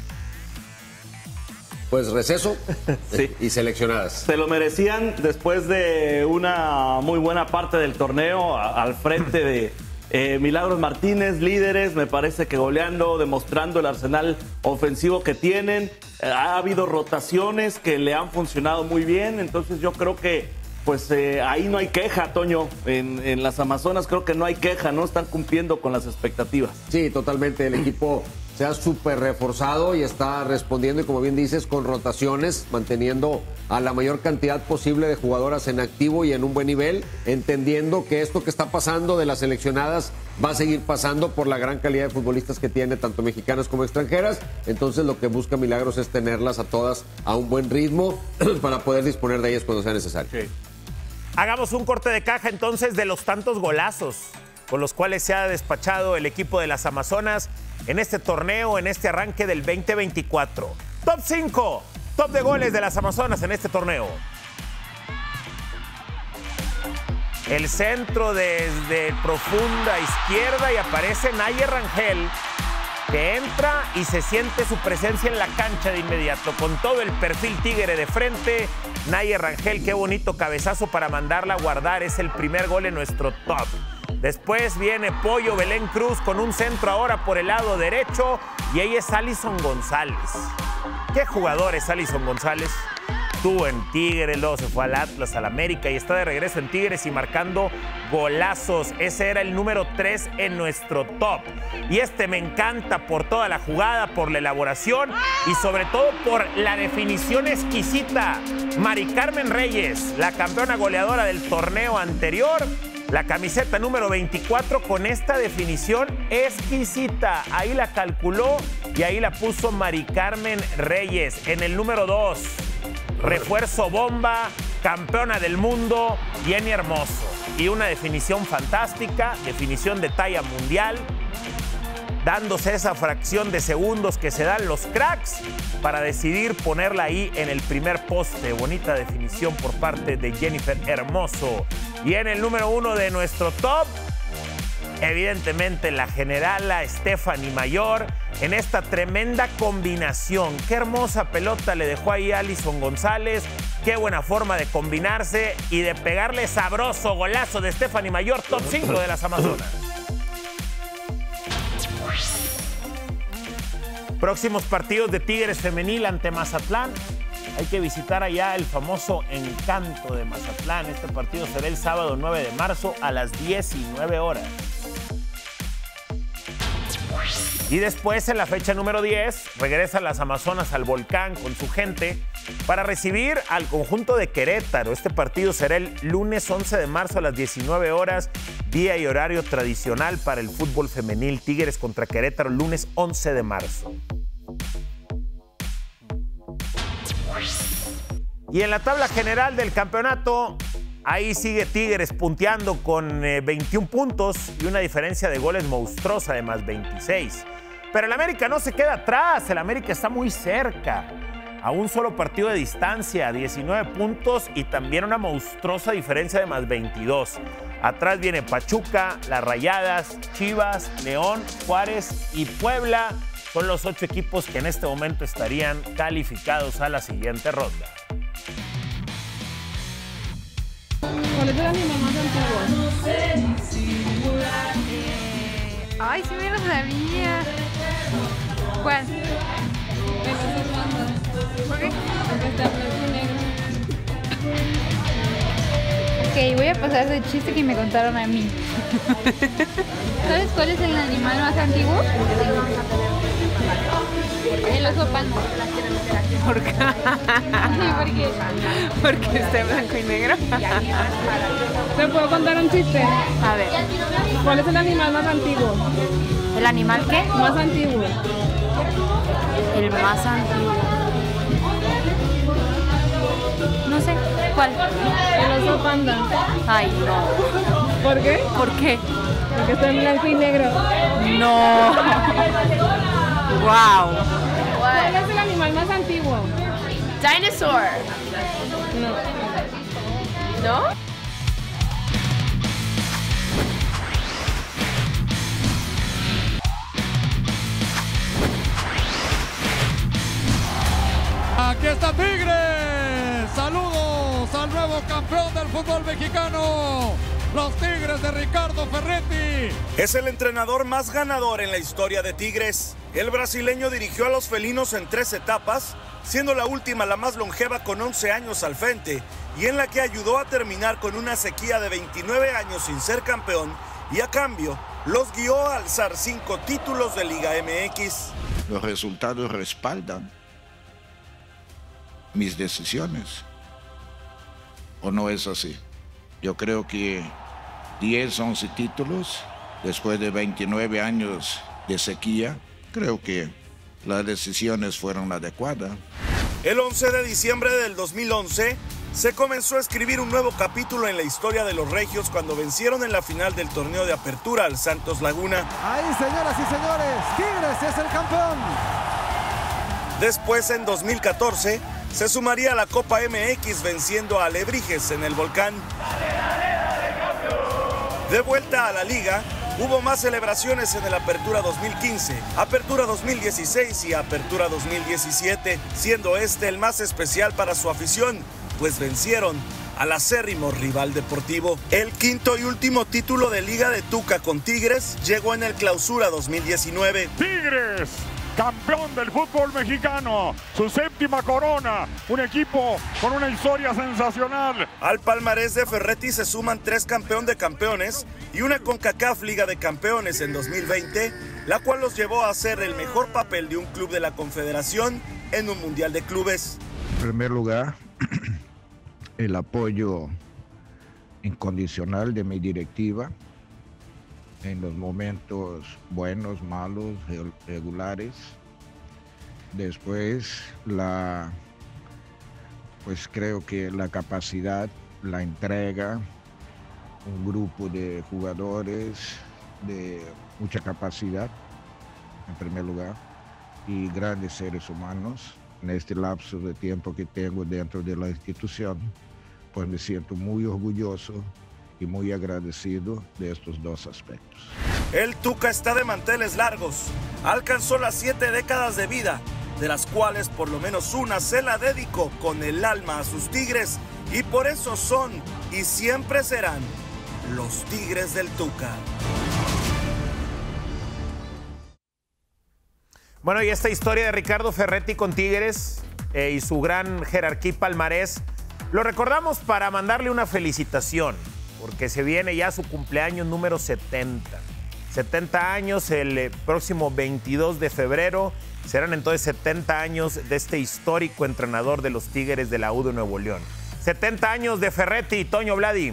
Pues receso sí. y seleccionadas. Se lo merecían después de una muy buena parte del torneo a, al frente de eh, Milagros Martínez, líderes, me parece que goleando, demostrando el arsenal ofensivo que tienen. Eh, ha habido rotaciones que le han funcionado muy bien, entonces yo creo que pues eh, ahí no hay queja, Toño. En, en las Amazonas creo que no hay queja, no están cumpliendo con las expectativas. Sí, totalmente. El equipo se ha súper reforzado y está respondiendo, y como bien dices, con rotaciones, manteniendo a la mayor cantidad posible de jugadoras en activo y en un buen nivel, entendiendo que esto que está pasando de las seleccionadas va a seguir pasando por la gran calidad de futbolistas que tiene, tanto mexicanas como extranjeras. Entonces lo que busca Milagros es tenerlas a todas a un buen ritmo para poder disponer de ellas cuando sea necesario. Sí. Hagamos un corte de caja entonces de los tantos golazos con los cuales se ha despachado el equipo de las Amazonas en este torneo, en este arranque del veinte veinticuatro. Top cinco, top de goles de las Amazonas en este torneo. El centro desde profunda izquierda y aparece Nayer Rangel, que entra y se siente su presencia en la cancha de inmediato, con todo el perfil tigre de frente. Nayer Rangel, qué bonito cabezazo para mandarla a guardar, es el primer gol en nuestro top. Después viene Pollo Belén Cruz con un centro ahora por el lado derecho, y ahí es Alison González. ¿Qué jugador es Alison González? Estuvo en Tigres, luego se fue al Atlas, al América, y está de regreso en Tigres y marcando golazos. Ese era el número tres en nuestro top. Y este me encanta por toda la jugada, por la elaboración y sobre todo por la definición exquisita. Mari Carmen Reyes, la campeona goleadora del torneo anterior, la camiseta número veinticuatro con esta definición exquisita. Ahí la calculó y ahí la puso Mari Carmen Reyes. En el número dos, refuerzo bomba, campeona del mundo, Jenny Hermoso. Y una definición fantástica, definición de talla mundial, dándose esa fracción de segundos que se dan los cracks para decidir ponerla ahí en el primer poste. Bonita definición por parte de Jennifer Hermoso. Y en el número uno de nuestro top, evidentemente la generala Stephanie Mayor, en esta tremenda combinación. Qué hermosa pelota le dejó ahí Alison González. Qué buena forma de combinarse y de pegarle sabroso golazo de Stephanie Mayor, top cinco de las Amazonas. Próximos partidos de Tigres femenil ante Mazatlán. Hay que visitar allá el famoso Encanto de Mazatlán. Este partido será el sábado nueve de marzo a las diecinueve horas. Y después, en la fecha número diez, regresan las Amazonas al Volcán con su gente para recibir al conjunto de Querétaro. Este partido será el lunes once de marzo a las diecinueve horas, día y horario tradicional para el fútbol femenil. Tigres contra Querétaro, lunes once de marzo. Y en la tabla general del campeonato, ahí sigue Tigres punteando con eh, veintiún puntos y una diferencia de goles monstruosa de más veintiséis. Pero el América no se queda atrás, el América está muy cerca, a un solo partido de distancia, diecinueve puntos y también una monstruosa diferencia de más veintidós. Atrás viene Pachuca, las Rayadas, Chivas, León, Juárez y Puebla. Son los ocho equipos que en este momento estarían calificados a la siguiente ronda. ¿Cuál es el animal más antiguo? No sé disimular. Eh, ay, sí me lo sabía. ¿Cuál? El oso panda. ¿Por qué? Porque está blanco y negro. Ok, voy a pasar de chiste que me contaron a mí. ¿Sabes cuál es el animal más antiguo? El oso panda. ¿Por qué? Sí, porque, porque está en blanco y negro. ¿Te puedo contar un chiste? A ver. ¿Cuál es el animal más antiguo? ¿El animal qué? Más antiguo. El más antiguo. No sé. ¿Cuál? El oso panda. Ay, no. ¿Por qué? ¿Por qué? Porque está en blanco y negro. No. Wow. ¿Cuál es el animal más antiguo? Dinosaur. No. ¿No? Aquí está Tigres. Saludos al nuevo campeón del fútbol mexicano. Los Tigres de Ricardo Ferretti. Es el entrenador más ganador en la historia de Tigres. El brasileño dirigió a los felinos en tres etapas, siendo la última la más longeva con once años al frente y en la que ayudó a terminar con una sequía de veintinueve años sin ser campeón y a cambio los guió a alzar cinco títulos de Liga M X. Los resultados respaldan mis decisiones. ¿O no es así? Yo creo que diez, once títulos, después de veintinueve años de sequía, creo que las decisiones fueron adecuadas. El once de diciembre del dos mil once se comenzó a escribir un nuevo capítulo en la historia de los regios cuando vencieron en la final del torneo de apertura al Santos Laguna. Ahí, señoras y señores, Tigres es el campeón. Después, en dos mil catorce, se sumaría a la Copa M X venciendo a Alebrijes en el Volcán. De vuelta a la liga, hubo más celebraciones en el Apertura dos mil quince, Apertura dos mil dieciséis y Apertura dos mil diecisiete, siendo este el más especial para su afición, pues vencieron al acérrimo rival deportivo. El quinto y último título de Liga de Tuca con Tigres llegó en el Clausura dos mil diecinueve. Tigres, campeón del fútbol mexicano, su séptima corona, un equipo con una historia sensacional. Al palmarés de Ferretti se suman tres campeón de campeones y una CONCACAF Liga de Campeones en dos mil veinte, la cual los llevó a hacer el mejor papel de un club de la Confederación en un Mundial de Clubes. En primer lugar, el apoyo incondicional de mi directiva en los momentos buenos, malos, regulares. Después, la, pues creo que la capacidad, la entrega, un grupo de jugadores de mucha capacidad, en primer lugar, y grandes seres humanos. En este lapso de tiempo que tengo dentro de la institución, pues me siento muy orgulloso y muy agradecido de estos dos aspectos. El Tuca está de manteles largos. Alcanzó las siete décadas de vida, de las cuales por lo menos una se la dedicó con el alma a sus Tigres, y por eso son y siempre serán los Tigres del Tuca. Bueno, y esta historia de Ricardo Ferretti con Tigres eh, y su gran jerarquía y palmarés, lo recordamos para mandarle una felicitación, porque se viene ya su cumpleaños número setenta. setenta años el próximo veintidós de febrero. Serán entonces setenta años de este histórico entrenador de los Tigres de la U de Nuevo León. setenta años de Ferretti, Toño Vladi.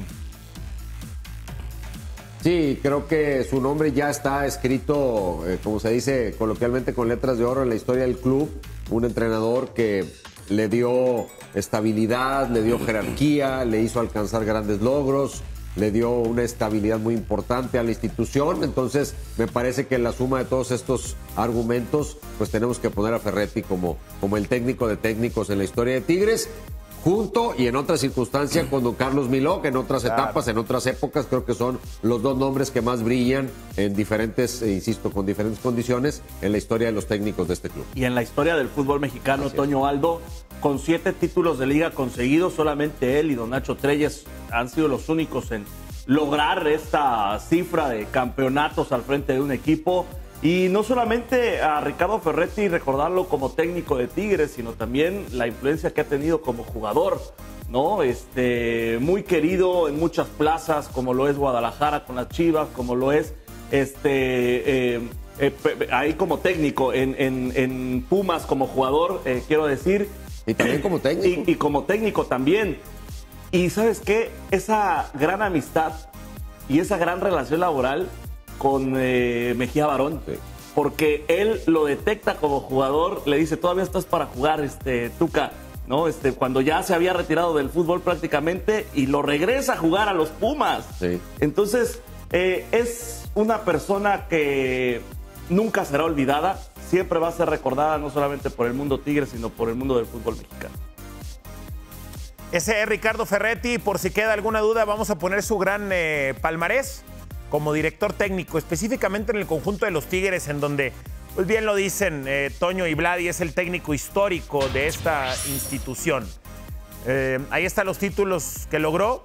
Sí, creo que su nombre ya está escrito, eh, como se dice coloquialmente, con letras de oro en la historia del club. Un entrenador que le dio estabilidad, le dio jerarquía, le hizo alcanzar grandes logros, le dio una estabilidad muy importante a la institución. Entonces, me parece que en la suma de todos estos argumentos, pues tenemos que poner a Ferretti como, como el técnico de técnicos en la historia de Tigres, junto y en otras circunstancias con don Carlos Miló, que en otras claro. etapas, en otras épocas, creo que son los dos nombres que más brillan en diferentes, eh, insisto, con diferentes condiciones en la historia de los técnicos de este club. Y en la historia del fútbol mexicano, Gracias. Toño Aldo, con siete títulos de liga conseguidos, solamente él y don Nacho Treyes han sido los únicos en lograr esta cifra de campeonatos al frente de un equipo. Y no solamente a Ricardo Ferretti recordarlo como técnico de Tigres, sino también la influencia que ha tenido como jugador, ¿no? Este, muy querido en muchas plazas, como lo es Guadalajara con las Chivas, como lo es este, eh, eh, ahí como técnico, en, en, en Pumas como jugador, eh, quiero decir. Y también como técnico. Y, y como técnico también. Y ¿sabes qué? Esa gran amistad y esa gran relación laboral con eh, Mejía Barón, sí. porque él lo detecta como jugador, le dice, todavía estás para jugar, este, Tuca, ¿no? Este, cuando ya se había retirado del fútbol prácticamente y lo regresa a jugar a los Pumas. Sí. Entonces, eh, es una persona que nunca será olvidada, siempre va a ser recordada no solamente por el mundo Tigre, sino por el mundo del fútbol mexicano. Ese es Ricardo Ferretti. Por si queda alguna duda, vamos a poner su gran eh, palmarés como director técnico, específicamente en el conjunto de los Tigres, en donde, pues bien lo dicen eh, Toño y Vladi, es el técnico histórico de esta institución. Eh, ahí están los títulos que logró.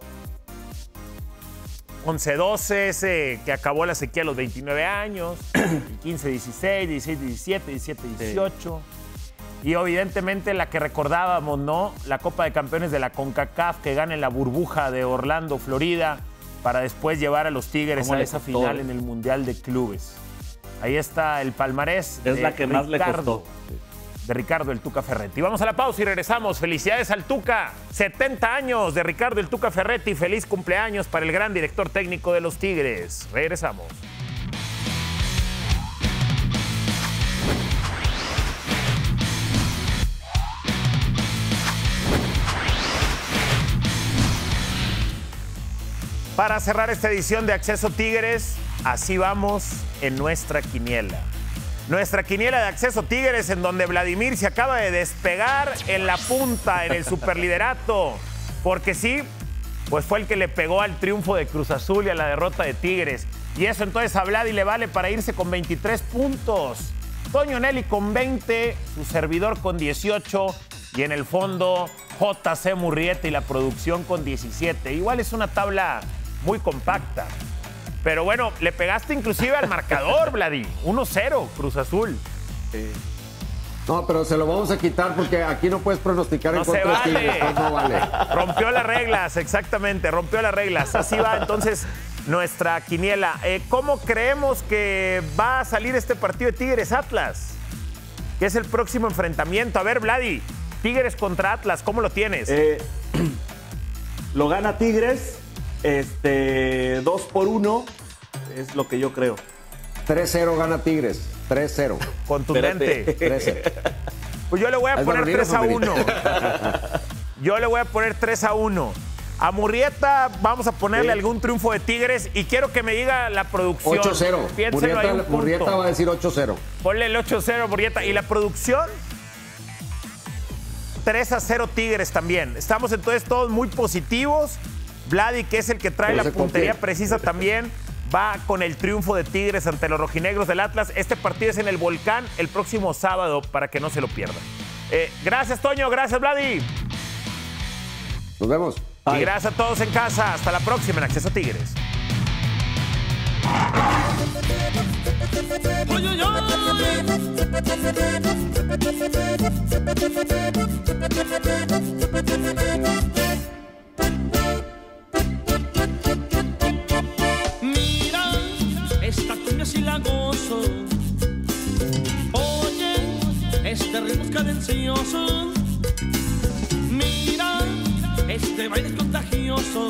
once doce, ese que acabó la sequía a los veintinueve años, quince dieciséis, dieciséis diecisiete, diecisiete dieciocho. Sí. Y evidentemente la que recordábamos, ¿no? La Copa de Campeones de la CONCACAF, que gana en la burbuja de Orlando, Florida, para después llevar a los Tigres a esa final en el Mundial de Clubes. Ahí está el palmarés. Es la que más le costó. De Ricardo el Tuca Ferretti. Vamos a la pausa y regresamos. Felicidades al Tuca. setenta años de Ricardo el Tuca Ferretti. Feliz cumpleaños para el gran director técnico de los Tigres. Regresamos. Para cerrar esta edición de Acceso Tigres, así vamos en nuestra quiniela. Nuestra quiniela de Acceso Tigres, en donde Vladimir se acaba de despegar en la punta, en el superliderato. Porque sí, pues fue el que le pegó al triunfo de Cruz Azul y a la derrota de Tigres. Y eso entonces a Vladi le vale para irse con veintitrés puntos. Toño Nelly con veinte, su servidor con dieciocho y en el fondo J C Murrieta y la producción con diecisiete. Igual es una tabla muy compacta. Pero bueno, le pegaste inclusive al marcador, Vladi. uno cero, Cruz Azul. Sí. No, pero se lo vamos a quitar porque aquí no puedes pronosticar no en contra de vale. Tigres. No vale. Rompió las reglas, exactamente, rompió las reglas. Así va entonces nuestra quiniela. Eh, ¿Cómo creemos que va a salir este partido de Tigres Atlas? Que es el próximo enfrentamiento. A ver, Vladi, Tigres contra Atlas, ¿cómo lo tienes? Eh, lo gana Tigres, este, dos por uno, es lo que yo creo. tres cero gana Tigres, tres cero. Contundente. tres cero. Pues yo le voy a poner tres a uno. Yo le voy a poner tres a uno. A Murrieta vamos a ponerle sí. algún triunfo de Tigres y quiero que me diga la producción. ocho cero. Murrieta, Murrieta va a decir ocho cero. Ponle el ocho cero, Murrieta. ¿Y la producción? tres a cero Tigres también. Estamos entonces todos muy positivos. Vladi, que es el que trae la puntería precisa también, va con el triunfo de Tigres ante los rojinegros del Atlas. Este partido es en el Volcán el próximo sábado para que no se lo pierdan. Eh, gracias, Toño. Gracias, Vladi. Nos vemos. Y gracias a todos en casa. Hasta la próxima en Acceso Tigres. ¡Oy, oy, Mira, esta cumbia sí la gozo. Oye, este ritmo es cadencioso. Mira, este baile es contagioso.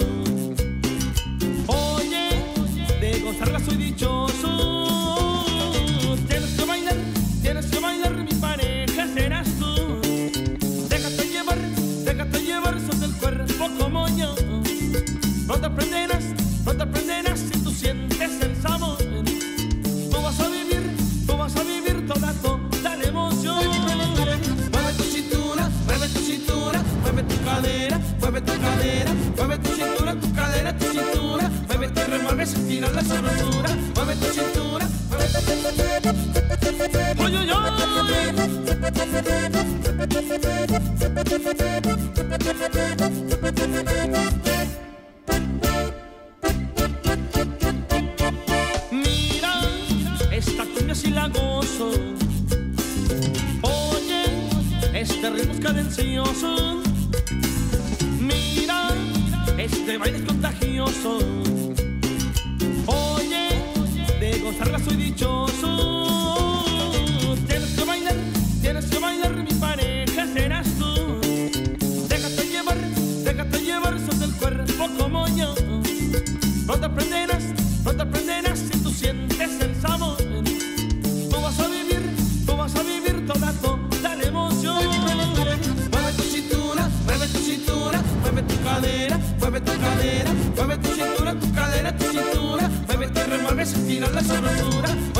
Oye, de gozarla soy dichoso. Tienes que bailar, tienes que bailar, mi pareja serás tú. Déjate llevar, déjate llevar, sos del cuerpo como yo. No te aprenderás, no te aprenderás si tú sientes el sabor. Tú vas a vivir, tú vas a vivir toda, toda la emoción. Mueve tu cintura, mueve tu cintura, mueve tu cadera, mueve tu cadera, mueve tu cintura, tu cadera, tu cintura. Mueve tu remueve, se tira la sabrosura. Mueve tu cintura, mueve tu cintura. ¡Oy, oy, Mira, esta cumbia sí la gozo. Oye, este ritmo es cadencioso. Mira, este baile es contagioso. Oye, de gozarla soy dichoso. Tienes que bailar, tienes que bailar, mi pareja serás tú. Déjate llevar, déjate llevar, sos del cuerpo como yo. No te aprenderás, no te aprenderás si tú sientes el sabor. Tú vas a vivir, tú vas a vivir toda, toda la emoción. Mueve tu cintura, mueve tu cintura, mueve tu cadera, mueve tu cadera, mueve tu cintura, tu cadera, tu cintura. Mueve tu remueve, se tira la sabrosura.